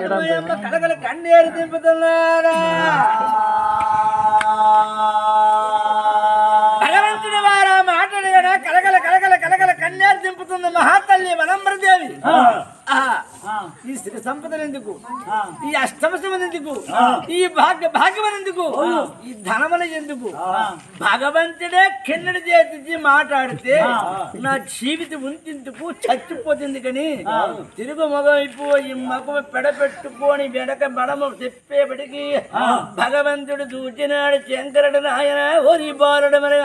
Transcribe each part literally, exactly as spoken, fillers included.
కలగల కన్నీరు దింపుతున్నారా భగవంతుడి వారా మాట్లాడేడా కలగల కలగల కలగల కన్నీరు దింపుతుంది మహాతల్లి వనంబరదేవి ఈ శ్రీ సంపదనెందుకు ఈ అష్టమశమనెందుకు ఈ భాగ్య భాగ్యమనెందుకు ఈ ధనమన ఎందుకు భగవంతుడే కిన్నడి చేసి మాట్లాడితే నా జీవితం ఉంతిందుకు చచ్చిపోతుంది కానీ తిరుగు మగవైపు ఈ మగ పెడపెట్టుకొని వెనక బడమ చెప్పేపటికి భగవంతుడు చూచినాడు శంకరుడు నాయన ఓరి బాలుడు మరి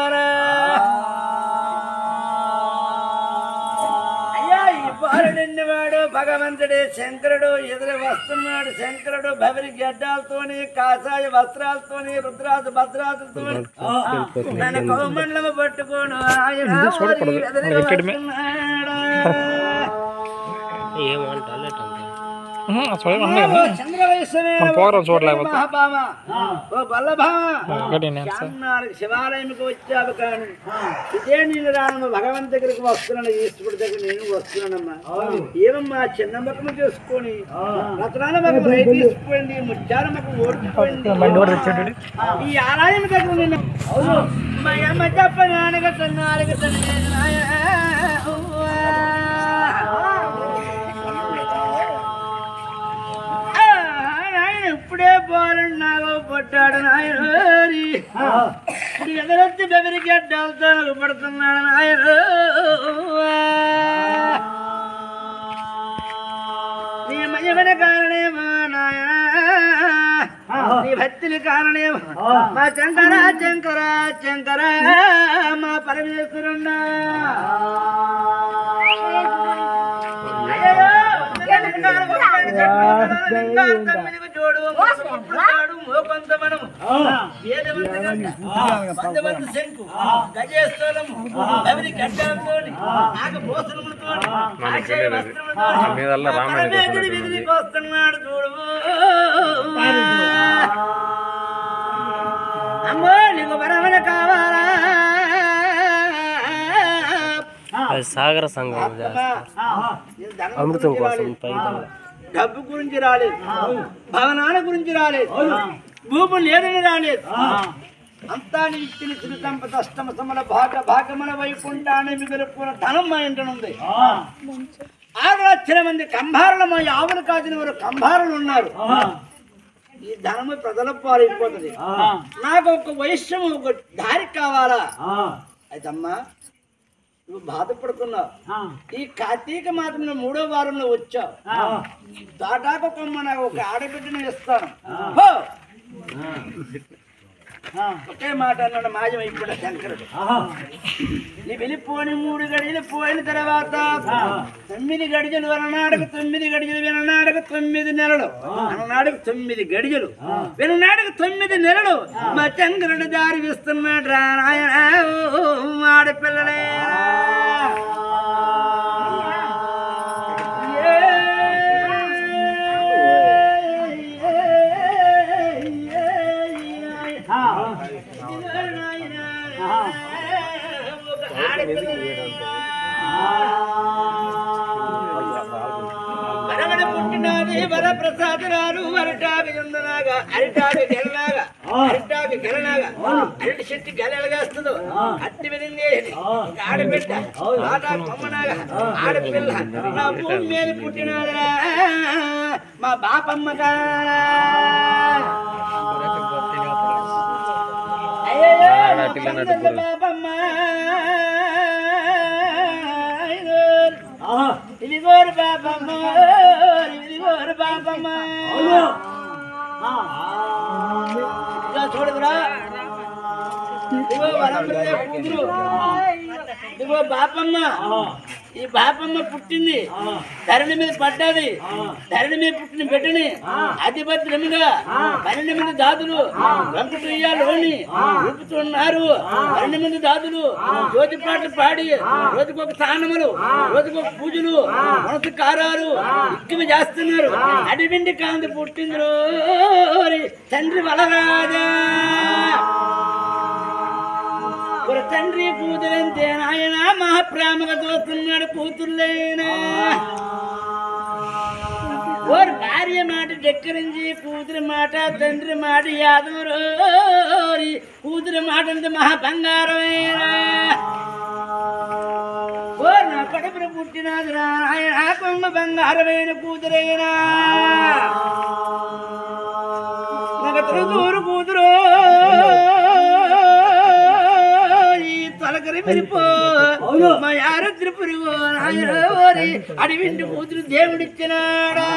బాలుడెన్నవాడు భగవంతుడే శంకరుడు ఎదురు వస్తున్నాడు శంకరుడు భవరి గడ్డాలతోని కాషాయ వస్త్రాలతోని రుద్రాజు భద్రాజులతోని నన్ను కౌమండలము పట్టుకోను ఆయన శివాలయంకి వచ్చావు కానీ ఇదే నేను రానమ్మ భగవంతు దగ్గరికి వస్తున్నాను ఈశ్వరుడి దగ్గర నేను వస్తున్నానమ్మా ఏమమ్మా చిన్న మొక్కను చేసుకొని రత్నాల మొక్క రైతు తీసుకుపోయింది ముత్యాల మొక్క ఓడిపోయింది ఈ ఆలయం దగ్గర నేను మా అమ్మ చెప్ప నాన్నగ తన్నాలుగ ఇప్పుడే బాలుడు నాగో పట్టాడు నాయన ఎదరొచ్చి బెదిరికి అడ్డాలతో పడుతున్నాడు నాయన నీ మయమైన కారణేమో నాయన నీ భక్తిని కారణేమో మా శంకర శంకర శంకర మా పరమేశ్వరున్నా జోడు మోకొంతమనము వేదవంత శంకు గజేశ్వరము ఎవరి గడ్డాలతోని నాగభూషణములతోని వస్త్రములతోని విధికి వస్తున్నాడు చూడు అమ్మో నీకు వరమన కావాలా సాగర సంఘం అమృతం కోసం డబ్బు గురించి రాలేదు భవనాల గురించి రాలేదు భూములు లేదని రాలేదు అంతా ఇచ్చిన శ్రీ సంపద అష్టమ సమల భాగ భాగమన వైకుంఠాన్ని మిగులుపున ధనం మా ఇంటనుంది ఆరు లక్షల మంది కంభారులు మా ఆవులు కాచిన వారు కంభారులు ఉన్నారు ఈ ధనము ప్రజల పాలైపోతుంది నాకు ఒక వైశ్యం ఒక దారి కావాలా అయితే అమ్మా నువ్వు బాధపడుతున్నావు ఈ కార్తీక మాసంలో మూడో వారంలో వచ్చావు దాటాకు కొమ్మ నాకు ఒక ఆడబిడ్డను ఇస్తాను ఒకే మాట అన్నాడు మాయం అయిపోయిన శంకరుడు నీ వెళ్ళిపోని మూడు గడియలు పోయిన తర్వాత తొమ్మిది గడియలు విననాడుకు తొమ్మిది గడియలు విననాడుకు తొమ్మిది నెలలు అన్నాడుకు తొమ్మిది గడియలు విననాడుకు తొమ్మిది నెలలు మా శంకరుడు దారి ఇస్తున్నాడు రా నాయన ఆడపిల్లలే వరవడ పుట్టినది వర ప్రసాదరాలు అరిటాకి ఉందనాగా అరిటాకి గెలనాగా అరిటాకి గెలనాగా అరటి చెట్టు గెలలుగాస్తుందో అట్టి విధంగా ఆడబిడ్డ ఆట కొమ్మనాగా ఆడపిల్ల నా భూమి మీద పుట్టినదిరా మా బాపమ్మగా బాపమ్మ ఇదిగోరు బాపమ్మ ఇదిగోరు బాపమ్మ చూడదురా ఇదిగో వరంబరే కూతురు ఇదిగో బాపమ్మ ఈ బాపమ్మ పుట్టింది ధరణి మీద పడ్డది ధరణి మీద పుట్టిన బిడ్డని అధిపత్రముగా పన్నెండు మంది దాదులు వెంకటయ్యాలోని ఊపుతున్నారు పన్నెండు మంది దాదులు జ్యోతి పాటలు పాడి రోజుకొక స్థానములు రోజుకొక పూజలు మనసు కారాలు ఇక్కిమి చేస్తున్నారు అడివిండి కాంతి పుట్టింది తండ్రి వలరాజా తండ్రి కూతురంతే నాయన మహాప్రేమగా చూస్తున్నాడు కూతుర్లేనా ఓరు భార్య భార్య మాట ధిక్కరించి కూతురి మాట తండ్రి మాట యాదవరోరి కూతురి మాట అంటే మహా బంగారమేనా ఓ నా కడుపున పుట్టినది నాయన కొమ్మ బంగారమైన కూతురైనా నాకు తొలగూరు కూతురు ఈ తొలకరి మిరిపో మా యారద్రి పురుగు నాయన ఓరి అడివింటి కూతురు దేవుడిచ్చినాడా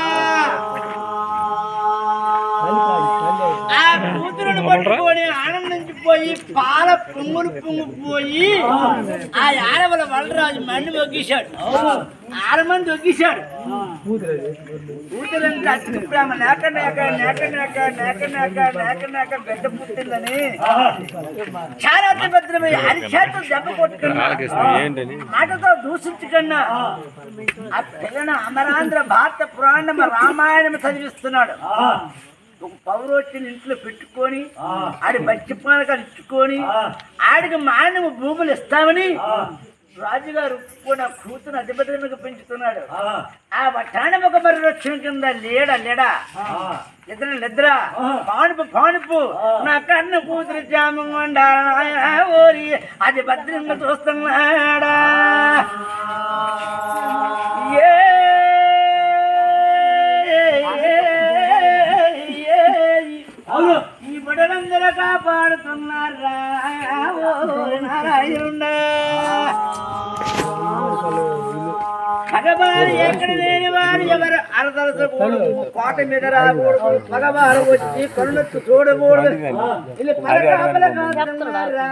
ఆ కూతురుని పట్టుకొని ఆనందించిపోయి పాల పొంగులు పొంగిపోయి ఆ ఆడవల వలరాజు మండి ఒగ్గేశాడు ఆడమంది ఒగ్గేశాడు కూతురంటే అతికి ప్రేమ నేక నేక నేక నేక నేక నేక నేక నేక బిడ్డ పుట్టిందని చారాతి భద్రమై అరిచేతులు దెబ్బ కొట్టుకున్నా మాటతో దూషించుకన్నా ఆ పిల్లను అమరాంధ్ర భారత పురాణం రామాయణం చదివిస్తున్నాడు ఒక పౌరోచ్చిని ఇంట్లో పెట్టుకొని ఆడి బచ్చి పానకాలు ఇచ్చుకొని ఆడికి మానవ భూములు ఇస్తామని రాజుగారు కూడా కూతురు అధిపతిగా పెంచుతున్నాడు ఆ వట్టాణ ఒక పరిరక్షణ కింద లేడా లేడా ఇద్దరు నిద్ర పానుపు పానుపు నా కన్న కూతురు జామండా ఓరి అది భద్రంగా చూస్తున్నాడా ఏ ఈ బుడలందరూ కాపాడుతున్నారా నారాయణుండా మగవారు ఎక్కడ లేని వారు ఎవరు అరదలసకూడదు కోట మీద రాకూడదు మగవారు వచ్చి కరుణెత్తు చూడకూడదు వీళ్ళు పరకాపల కాస్తున్నారా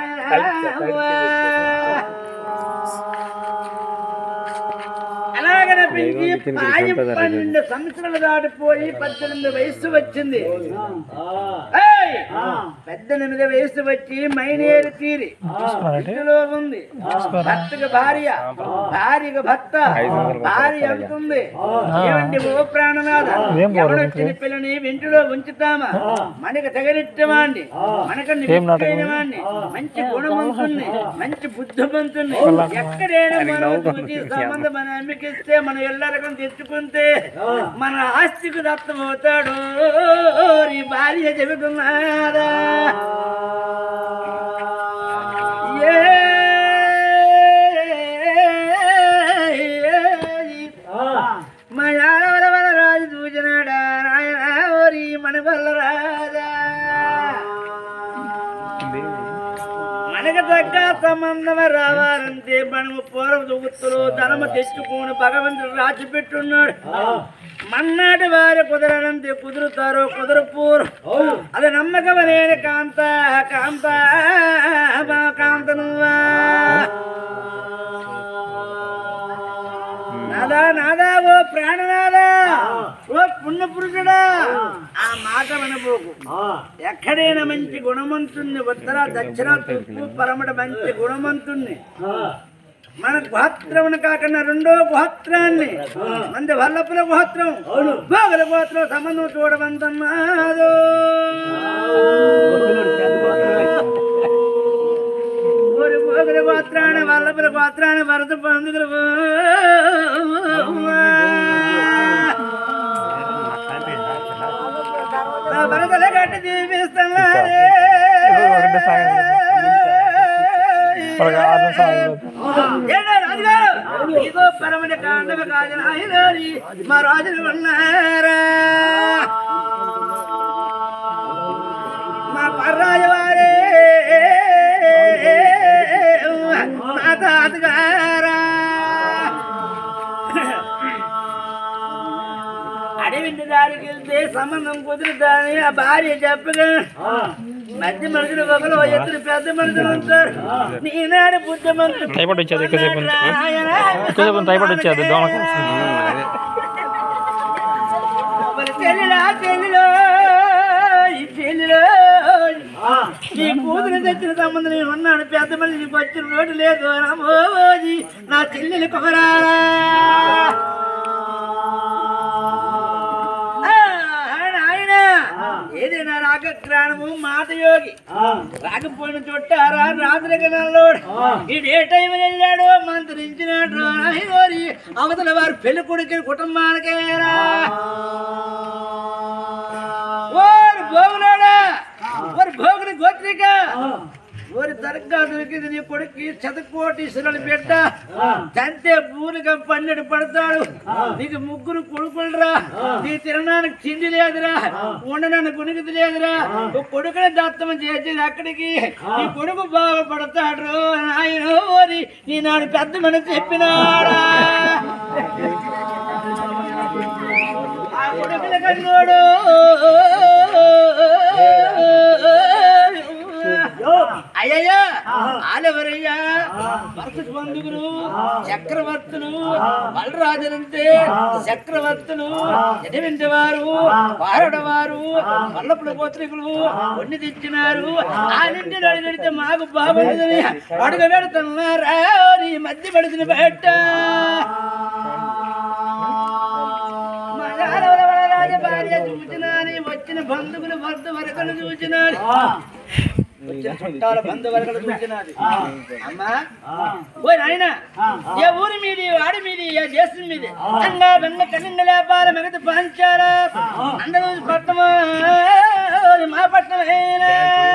అలాగనిపించి పాయం పన్నెండు సంవత్సరాలు దాటిపోయి పద్దెనిమిది వయస్సు వచ్చింది పద్దెనిమిది వయస్సు వచ్చి మైనేరు తీరి ఇంటిలో ఉంది భర్తకు భార్య భార్యకు భర్త భార్య అవుతుంది ఏమండి ఓ ప్రాణనాథ ఎవడొచ్చిన పిల్లని ఇంటిలో ఉంచుతామా మనకు తగనిట్టవాణ్ణి మనకు నివాణ్ణి మంచి గుణవంతుణ్ణి మంచి బుద్ధిమంతుణ్ణి ఎక్కడైనా మనం చూసి సంబంధం మన అమ్మికిస్తే మనం ఎల్లరకం తెచ్చుకుంటే మన ఆస్తికి దత్తమవుతాడు ఈ భార్య చెబుతున్నారా మా యాదవల వల్ల రాజు చూసినాడా నాయన ఓరి మన వల్ల రాజా మనకు తగ్గ సంబంధం రావాలంటే మనము పూర్వ దుగుతులు ధనము తెచ్చుకొని భగవంతుడు రాసి పెట్టున్నాడు మన్నాటి వారి కుదరనంతే కుదురుతారో కుదరపూరు అది నమ్మకమనేది కాంత కాంత కాంత నువ్వా నాదా నాదా ఓ ప్రాణనాదా ఓ పుణ్య పురుషుడా ఆ మాట వినబోకు ఎక్కడైనా మంచి గుణవంతుణ్ణి ఉత్తర దక్షిణ తూర్పు పరమట మంచి గుణవంతుణ్ణి మన గోత్రమును కాకుండా రెండో గోత్రాన్ని మంది వల్లపుల గోత్రం భోగుల గోత్రం సంబంధం చూడమంటున్నాడు ఊరి భోగుల గోత్రాన్ని వల్లపుల గోత్రాన్ని వరద పందులు వరదల గట్టి దీపిస్తున్నారే ఇదో పరమణ కాండవ కాజన అయినోరి మా రాజులు ఉన్నారా మా పర్రాజ వారే మా తాతగారా అడవింటి దారికి వెళ్తే సంబంధం కుదురుతాని ఆ భార్య చెప్పగా మధ్య మనుషులు ఒకరు ఎదురు పెద్ద మనుషులు ఉంటారు నీనాడు బుద్ధమంతుడు టైపాట్ వచ్చేది ఎక్కువసేపు ఎక్కువసేపు టైపాట్ వచ్చేది చెల్లిలా చెల్లిలో ఈ చెల్లిలో నీ కూతురు తెచ్చిన సంబంధం నేను ఉన్నాను పెద్ద మనిషి నీకు వచ్చిన రోడ్డు లేదు రామోజీ నా చెల్లెలు కొమరారా ఏదైనా రాక చక్రానము మాట యోగి రాకపోయిన చుట్టారా రాత్రి గణంలోడు ఈడు ఏ టైం వెళ్ళాడో మంత్రించినాడు అవతల వారు పెళ్లి కొడుకు కుటుంబానికేరా ఓరి భోగులాడా ఓరి భోగుని గోత్రిక ఓరి దర్గా దొరికింది నీ కొడుకు శతకోటీశ్వరుల బిడ్డ తంతే భూమిగా పన్నెడు పడతాడు నీకు ముగ్గురు కొడుకులరా నీ తినడానికి తిండి లేదురా ఉండడానికి గుణిగిది లేదురా కొడుకుని దత్తమని చేసేది అక్కడికి నీ కొడుకు బాగుపడతాడు ఆయన ఓరి నీ నాడు పెద్ద మన చెప్పినాడా ఆ కొడుకుల కన్నోడు అయ్యయ్యా ఆలెవరయ్యా వరుస బంధువులు చక్రవర్తులు బలరాజులంటే చక్రవర్తులు ఎటువంటి వారు పారడవారు వల్లపుల గోత్రికులు కొన్ని తెచ్చినారు ఆ నింటి అడిగితే మాకు బాగుండదని అడుగు పెడుతున్నారా నీ మధ్య పడిన బయట భార్య చూచినాని వచ్చిన బంధువులు వద్ద వరకలు చూచినారు వచ్చిన చుట్టాల బంధువర్గలు చూసినది అమ్మా ఓ నాయన ఏ ఊరి మీది ఆడి మీది ఏ దేశం మీది అంగా బెంగ కన్నింగ లేపాల మిగతా పంచారా అందరూ పట్టమా మా పట్టణమేనా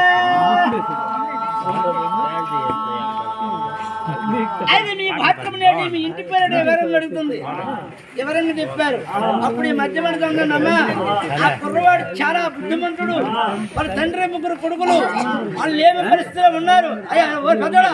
అది మీ భాత్రం నేటి మీ ఇంటి పేరు ఎవరంగా అడుగుతుంది ఎవరంగా చెప్పారు అప్పుడు ఈ మధ్య పడుతుందమ్మా ఆ కుర్రవాడు చాలా బుద్ధిమంతుడు వాళ్ళ తండ్రి ముగ్గురు కొడుకులు వాళ్ళు ఏమి పరిస్థితిలో ఉన్నారు అయ్యా పెద్దడా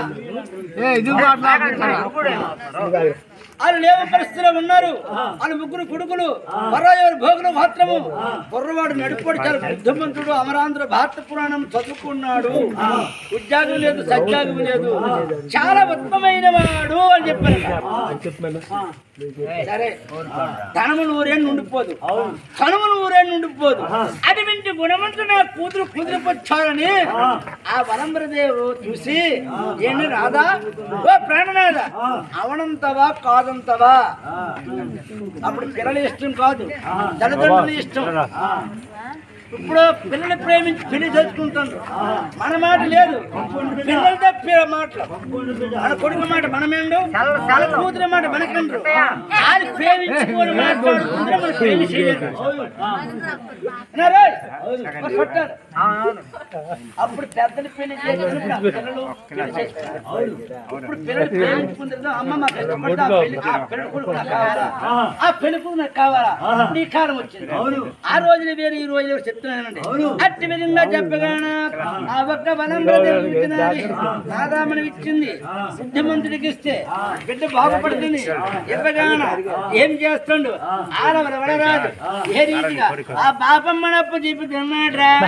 వాళ్ళు లేవ పరిస్థితిలో ఉన్నారు వాళ్ళు ముగ్గురు కొడుకులు పరాయవారు భోగులు మాత్రము కుర్రవాడు నడుపుడు చాలా బుద్ధిమంతుడు అమరాంధ్ర భారత పురాణం చదువుకున్నాడు ఉద్యోగం లేదు సత్యాగం లేదు చాలా ఉత్తమైన వాడు అని చెప్పారు సరే ధనము నూరేళ్ళు ఉండిపోదు కనుము నూరేళ్ళు ఉండిపోదు అటువంటి గుణవంతుడు నా కూతురు కుదిరిపొచ్చారని ఆ వలంబరదేవు చూసి ఏంటి రాదా ఓ ప్రాణనాథ అవనంతవా కాదంతవా అప్పుడు పిల్లల ఇష్టం కాదు తల్లిదండ్రుల ఇష్టం ఇప్పుడు పిల్లలు ప్రేమించి పెళ్లి చేసుకుంటారు మన మాట లేదు పిల్లలు తప్పి మాటలు మన కొడుకు మాట మనమేండు మన కూతురు మాట మనకండ్రు వాళ్ళు ప్రేమించుకొని మాట్లాడుకుంటే మన పెళ్లి చేయలేదు అప్పుడు పెద్దలు పెళ్లి చేసుకుంటారు పిల్లలు పెళ్లి చేసుకుంటారు ఇప్పుడు పిల్లలు ప్రేమించుకుంటారు అమ్మ మాకు ఇష్టపడ్డా పెళ్లి పెళ్లి కొడుకు నాకు కావాలా ఆ పెళ్లి కొడుకు నాకు కావాలా నీ కాలం వచ్చింది ఆ రోజులు వేరు ఈ రోజులు చెప్తున్నానండి అట్టి విధంగా చెప్పగానా ఆ ఒక్క నాదామని ఇచ్చింది బుద్ధిమంతుడికి ఇస్తే బిడ్డ బాగుపడుతుంది ఇవ్వగానా ఏం చేస్తుండు ఆడవల వడరాదు ఏ రీతిగా ఆ పాపమ్మనప్పు చూపుతున్నాడు రా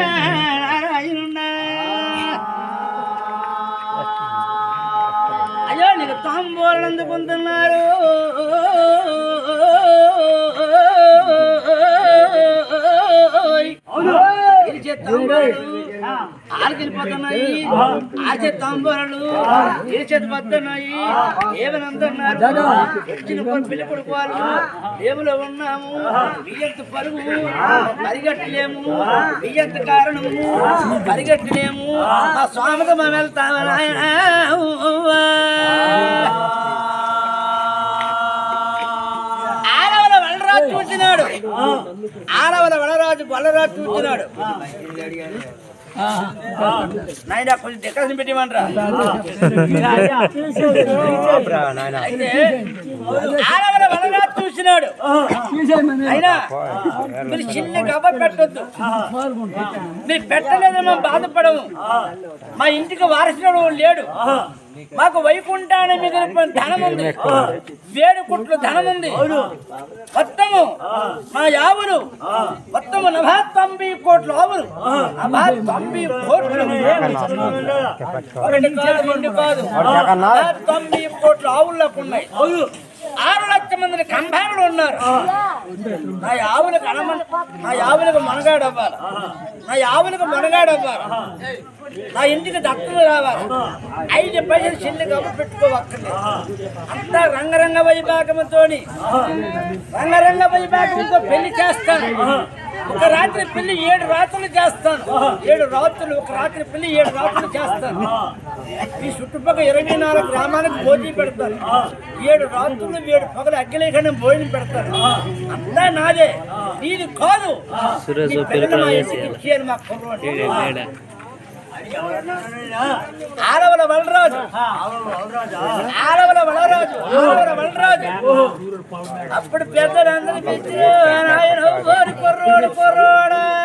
అయ్యో నీకు తాంబూలను అందుకుంటున్నారు ఆడికెళ్ళిపోతున్నాయి ఆచే తాంబూరాలు ఏ చేతి పడుతున్నాయి ఏమని అంటున్నారు వచ్చిన పెళ్లి కొడుకు వాళ్ళు ఏములో ఉన్నాము బియ్యంత పరుగు పరిగెట్టలేము బియ్యంత కారణము పరిగెట్టలేము ఆ స్వామితో మేము వెళ్తాము ఆయన ఆడవల వలరాజు చూసినాడు ఆడవల వలరాజు వలరాజు చూసినాడు నాయన కొంచెం డెకరేషన్ పెట్టిమంటారా ఆడవల వలరాజు చూసినాడు అయినా మీరు చిన్న గవ్వ పెట్టొద్దు మీరు పెట్టలేదో మేము బాధపడము మా ఇంటికి వారసుడు లేడు మాకు వైకుంఠాన్ని మిగిలిన ధనం ఉంది వేడు కుట్లు ధనం ఉంది మొత్తము మా యావులు మొత్తము నభా తొంభై కోట్ల ఆవులు నభా తొంభై కోట్లు ఒకటి కాదు రెండు కాదు తొంభై కోట్ల ఆవులకు ఉన్నాయి ఆరు లక్షల మంది కంభారులు ఉన్నారు నా ఆవులకు అనమ నా ఆవులకు మనగాడవ్వాలి నా ఆవులకు మనగాడవ్వాలి నా ఇంటికి దత్తలు రావాలి ఐదు పైసలు చిల్లి కబు పెట్టుకోవక్కర్లేదు అంతా రంగరంగ వైభాగంతో రంగరంగ వైభాగంతో పెళ్లి చేస్తాను ఒక రాత్రి పెళ్లి ఏడు రాత్రులు చేస్తాను. ఏడు రాత్రులు ఒక రాత్రి పెళ్లి ఏడు రాత్రులు చేస్తాను. ఈ చుట్టుపక్కల ఇరవై నాలుగు గ్రామాలకు భోజనం పెడతాను. ఏడు రాత్రులు ఏడు పగలు అగ్గిలేకుండా భోజనం పెడతాను. అంతా నాదే, నీది కాదు. ఇచ్చేది మా కుర్రోడు ఆలవల వలరాజు, ఆలవల వలరాజు, ఆలవల వలరాజు. అప్పుడు పెద్దలందరూ పిలిచి ఆయన కుర్రోడు కుర్రోడా